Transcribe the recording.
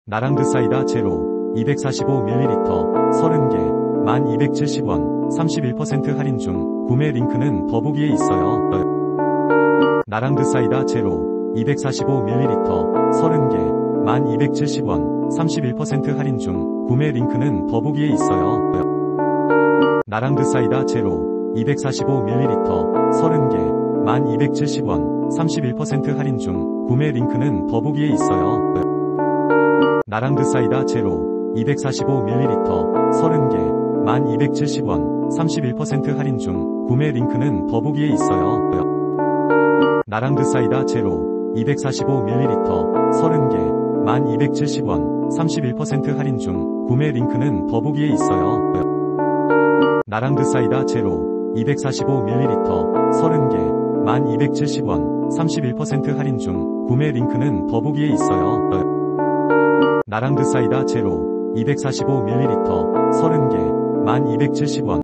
나랑드 사이다 제로 245ml 30개 1270원 31% 할인 중. 구매 링크는 더보기에 있어요. 나랑드 사이다 제로 245ml 30개 1270원 31% 할인 중. 구매 링크는 더보기에 있어요. 나랑드 사이다 제로 245ml 30개 1270원 31% 할인 중. 구매 링크는 더보기에 있어요. 나랑드 사이다 제로 245ml 30개 1270원 31% 할인 중. 구매 링크는 더보기에 있어요. 나랑드 사이다 제로 245ml 30개 1270원 31% 할인 중. 구매 링크는 더보기에 있어요. 나랑드 사이다 제로 245ml 30개 1270원 31% 할인 중. 구매 링크는 더보기에 있어요. 나랑드 사이다 제로 245ml 30개 1270원